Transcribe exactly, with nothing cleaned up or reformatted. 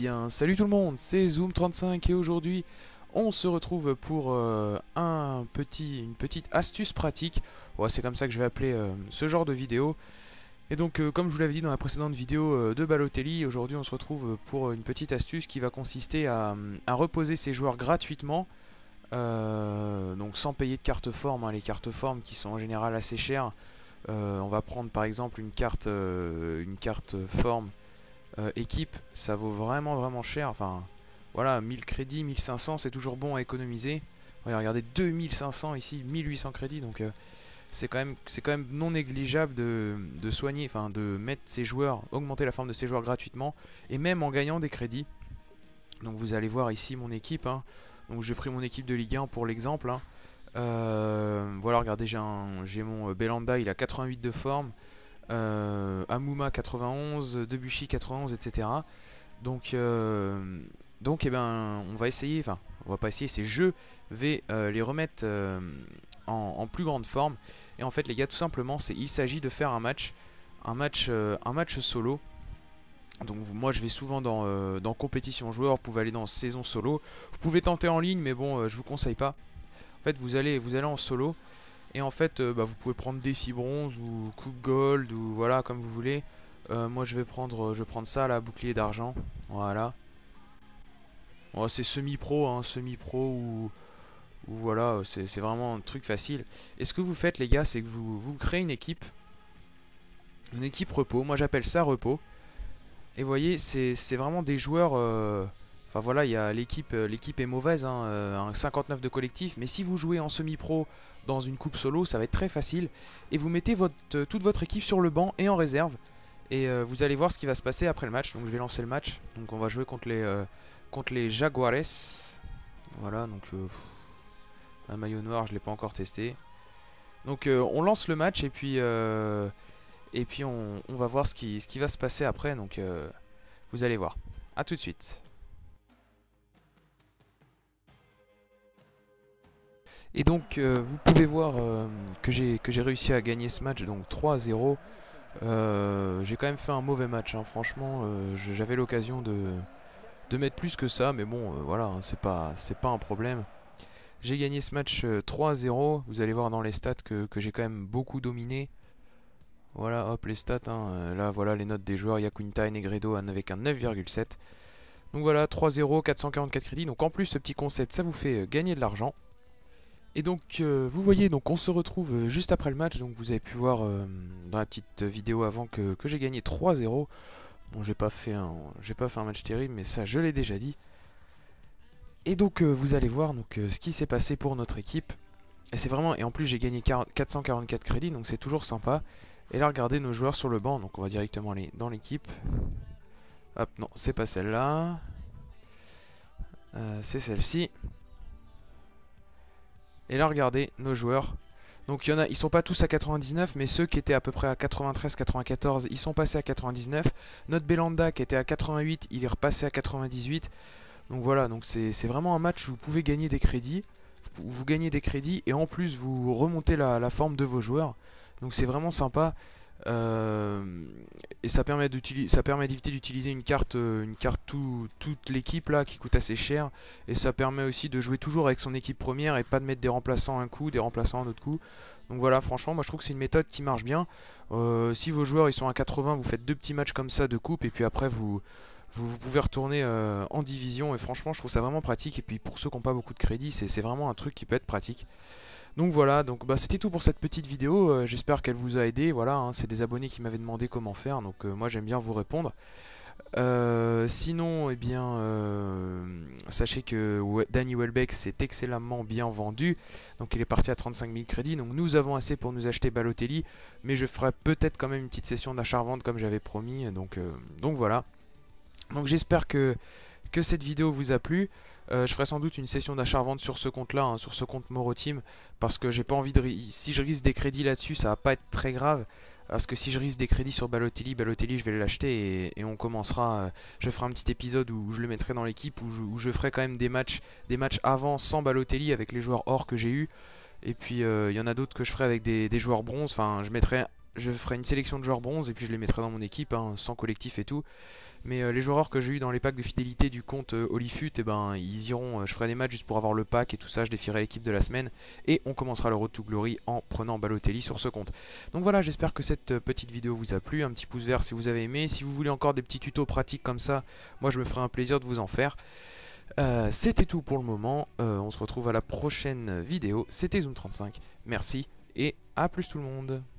bien, salut tout le monde, c'est Zoom trente-cinq et aujourd'hui on se retrouve pour euh, un petit, une petite astuce pratique. Ouais, c'est comme ça que je vais appeler euh, ce genre de vidéo. Et donc euh, comme je vous l'avais dit dans la précédente vidéo euh, de Balotelli, aujourd'hui on se retrouve pour une petite astuce qui va consister à, à reposer ses joueurs gratuitement. Euh, donc sans payer de carte forme, hein, les cartes formes qui sont en général assez chères. Euh, on va prendre par exemple une carte, euh, une carte forme euh, équipe, ça vaut vraiment vraiment cher. Enfin voilà, mille crédits, mille cinq cents, c'est toujours bon à économiser. Ouais, regardez, deux mille cinq cents ici, mille huit cents crédits, donc euh, c'est quand même c'est quand même non négligeable de, de soigner, enfin de mettre ses joueurs, augmenter la forme de ses joueurs gratuitement et même en gagnant des crédits. Donc vous allez voir ici mon équipe, hein. Donc j'ai pris mon équipe de Ligue un pour l'exemple, hein. Euh, voilà, regardez, j'ai mon Belanda, il a quatre-vingt-huit de forme, euh, Amouma quatre-vingt-onze, Debuchy quatre-vingt-onze, et cetera. Donc, euh, donc eh ben, on va essayer, enfin, on va pas essayer, c'est je vais euh, les remettre euh, en, en plus grande forme. Et en fait, les gars, tout simplement, c'est il s'agit de faire un match, un match, euh, un match solo. Donc moi je vais souvent dans, euh, dans compétition joueur, vous pouvez aller dans saison solo. Vous pouvez tenter en ligne mais bon euh, je vous conseille pas. En fait vous allez, vous allez en solo. Et en fait euh, bah, vous pouvez prendre défi bronze ou coupe gold ou voilà comme vous voulez. euh, Moi je vais prendre je vais prendre ça là, bouclier d'argent. Voilà, oh, c'est semi-pro hein, semi-pro ou, ou voilà, c'est vraiment un truc facile. Et ce que vous faites les gars, c'est que vous, vous créez une équipe. Une équipe repos, moi j'appelle ça repos. Et vous voyez, c'est vraiment des joueurs... Euh, enfin voilà, il y a l'équipe euh, l'équipe est mauvaise, hein, euh, un cinquante-neuf de collectif. Mais si vous jouez en semi-pro dans une coupe solo, ça va être très facile. Et vous mettez votre, euh, toute votre équipe sur le banc et en réserve. Et euh, vous allez voir ce qui va se passer après le match. Donc je vais lancer le match. Donc on va jouer contre les, euh, contre les Jaguares. Voilà, donc... Euh, un maillot noir, je ne l'ai pas encore testé. Donc euh, on lance le match et puis... Euh, Et puis on, on va voir ce qui, ce qui va se passer après, donc euh, vous allez voir. A tout de suite. Et donc euh, vous pouvez voir euh, que j'ai que j'ai réussi à gagner ce match, donc trois à zéro. Euh, j'ai quand même fait un mauvais match, hein, franchement. Euh, j'avais l'occasion de, de mettre plus que ça, mais bon, euh, voilà, hein, c'est pas, c'est pas un problème. J'ai gagné ce match euh, trois à zéro. Vous allez voir dans les stats que, que j'ai quand même beaucoup dominé. Voilà, hop, les stats, hein. Là, voilà les notes des joueurs. Yakunta et Negredo avec un neuf virgule sept. Donc voilà, trois zéro, quatre cent quarante-quatre crédits. Donc en plus, ce petit concept, ça vous fait euh, gagner de l'argent. Et donc, euh, vous voyez, donc on se retrouve euh, juste après le match. Donc vous avez pu voir euh, dans la petite vidéo avant que, que j'ai gagné trois zéro. Bon, j'ai pas fait un, j'ai pas fait un match terrible, mais ça, je l'ai déjà dit. Et donc, euh, vous allez voir donc euh, ce qui s'est passé pour notre équipe. Et c'est vraiment, et en plus, j'ai gagné quatre cent quarante-quatre crédits, donc c'est toujours sympa. Et là, regardez nos joueurs sur le banc. Donc, on va directement aller dans l'équipe. Hop, non, c'est pas celle-là. Euh, c'est celle-ci. Et là, regardez nos joueurs. Donc, il y en a, ils sont pas tous à quatre-vingt-dix-neuf, mais ceux qui étaient à peu près à quatre-vingt-treize quatre-vingt-quatorze, ils sont passés à quatre-vingt-dix-neuf. Notre Belanda, qui était à quatre-vingt-huit, il est repassé à quatre-vingt-dix-huit. Donc voilà, donc c'est vraiment un match où vous pouvez gagner des crédits. Vous, vous gagnez des crédits et en plus, vous remontez la, la forme de vos joueurs. Donc c'est vraiment sympa, euh, et ça permet d'éviter d'utiliser une carte, euh, une carte tout, toute l'équipe là qui coûte assez cher, et ça permet aussi de jouer toujours avec son équipe première et pas de mettre des remplaçants un coup, des remplaçants un autre coup. Donc voilà, franchement moi je trouve que c'est une méthode qui marche bien. Euh, si vos joueurs ils sont à quatre-vingts, vous faites deux petits matchs comme ça de coupe et puis après vous, vous, vous pouvez retourner euh, en division, et franchement je trouve ça vraiment pratique. Et puis pour ceux qui n'ont pas beaucoup de crédit, c'est vraiment un truc qui peut être pratique. Donc voilà, donc bah, c'était tout pour cette petite vidéo, euh, j'espère qu'elle vous a aidé. Voilà, hein, c'est des abonnés qui m'avaient demandé comment faire, donc euh, moi j'aime bien vous répondre. Euh, sinon, eh bien, euh, sachez que Danny Welbeck s'est excellemment bien vendu, donc il est parti à trente-cinq mille crédits, donc nous avons assez pour nous acheter Balotelli, mais je ferai peut-être quand même une petite session d'achat-revente comme j'avais promis, donc, euh, donc voilà. Donc j'espère que, que cette vidéo vous a plu. Euh, je ferai sans doute une session d'achat-revente sur ce compte là, hein, sur ce compte Moroteam, parce que j'ai pas envie de... Si je risque des crédits là-dessus, ça va pas être très grave, parce que si je risque des crédits sur Balotelli, Balotelli je vais l'acheter, et, et on commencera, euh, je ferai un petit épisode où je le mettrai dans l'équipe, où, où je ferai quand même des matchs, des matchs avant sans Balotelli avec les joueurs or que j'ai eu, et puis il euh, y en a d'autres que je ferai avec des, des joueurs bronze. Enfin je mettrai... je ferai une sélection de joueurs bronze et puis je les mettrai dans mon équipe, hein, sans collectif et tout. Mais euh, les joueurs que j'ai eu dans les packs de fidélité du compte euh, Holifut, eh ben, ils iront, euh, je ferai des matchs juste pour avoir le pack et tout ça, je défierai l'équipe de la semaine. Et on commencera le Road to Glory en prenant Balotelli sur ce compte. Donc voilà, j'espère que cette euh, petite vidéo vous a plu. Un petit pouce vert si vous avez aimé. Si vous voulez encore des petits tutos pratiques comme ça, moi je me ferai un plaisir de vous en faire. Euh, C'était tout pour le moment. Euh, on se retrouve à la prochaine vidéo. C'était Zoom trente-cinq. Merci et à plus tout le monde.